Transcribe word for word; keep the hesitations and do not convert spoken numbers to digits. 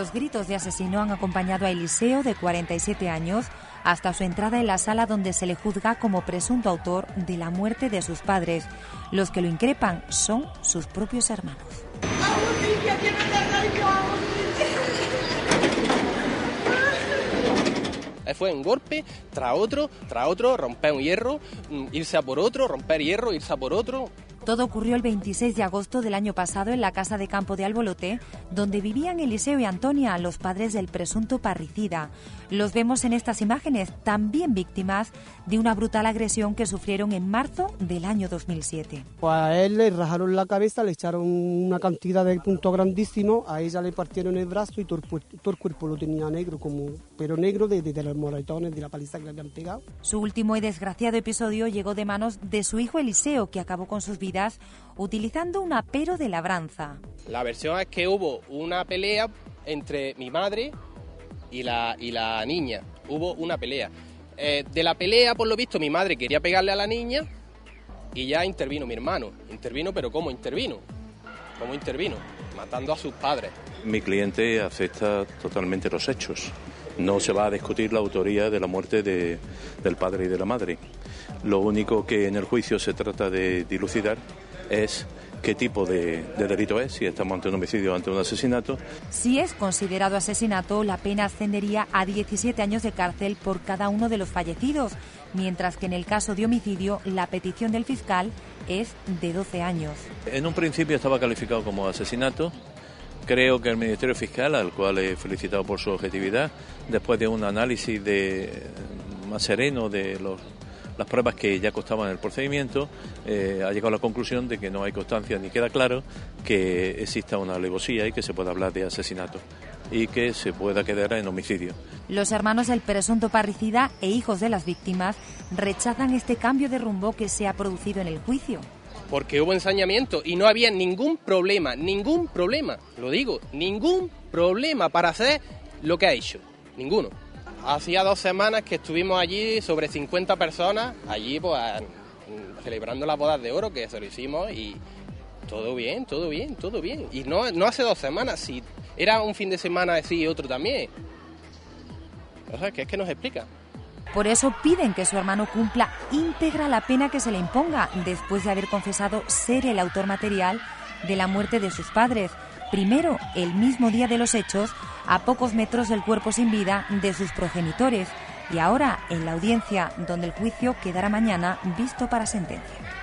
Los gritos de asesino han acompañado a Eliseo, de cuarenta y siete años, hasta su entrada en la sala donde se le juzga como presunto autor de la muerte de sus padres. Los que lo increpan son sus propios hermanos. Fue un golpe tras otro, tras otro, romper un hierro, irse a por otro, romper hierro, irse a por otro. Todo ocurrió el veintiséis de agosto del año pasado en la casa de campo de Albolote, donde vivían Eliseo y Antonia, los padres del presunto parricida. Los vemos en estas imágenes, también víctimas de una brutal agresión que sufrieron en marzo del año dos mil siete. Pues a él le rajaron la cabeza, le echaron una cantidad de puntos grandísimos, a ella le partieron el brazo y todo el, todo el cuerpo lo tenía negro, como, pero negro de, de, de los moretones, de la paliza que le habían pegado. Su último y desgraciado episodio llegó de manos de su hijo Eliseo, que acabó con sus vidas utilizando un apero de labranza. La versión es que hubo una pelea entre mi madre y la, y la niña. Hubo una pelea. Eh, de la pelea, por lo visto, mi madre quería pegarle a la niña y ya intervino mi hermano. Intervino, pero ¿cómo intervino? ¿Cómo intervino? Matando a sus padres. Mi cliente acepta totalmente los hechos. No se va a discutir la autoría de la muerte de, del padre y de la madre. Lo único que en el juicio se trata de dilucidar es qué tipo de, de delito es, si estamos ante un homicidio o ante un asesinato. Si es considerado asesinato, la pena ascendería a diecisiete años de cárcel por cada uno de los fallecidos, mientras que en el caso de homicidio la petición del fiscal es de doce años. En un principio estaba calificado como asesinato. Creo que el Ministerio Fiscal, al cual he felicitado por su objetividad, después de un análisis de, más sereno de los, las pruebas que ya constaban en el procedimiento, eh, ha llegado a la conclusión de que no hay constancia ni queda claro que exista una alevosía y que se pueda hablar de asesinato y que se pueda quedar en homicidio. Los hermanos del presunto parricida e hijos de las víctimas rechazan este cambio de rumbo que se ha producido en el juicio. Porque hubo ensañamiento y no había ningún problema, ningún problema, lo digo, ningún problema para hacer lo que ha hecho, ninguno. Hacía dos semanas que estuvimos allí, sobre cincuenta personas, allí pues celebrando las bodas de oro, que se lo hicimos, y todo bien, todo bien, todo bien. Y no, no hace dos semanas, si era un fin de semana así y otro también. O sea, ¿qué es que nos explica? Por eso piden que su hermano cumpla íntegra la pena que se le imponga, después de haber confesado ser el autor material de la muerte de sus padres. Primero, el mismo día de los hechos, a pocos metros del cuerpo sin vida de sus progenitores. Y ahora, en la audiencia, donde el juicio quedará mañana visto para sentencia.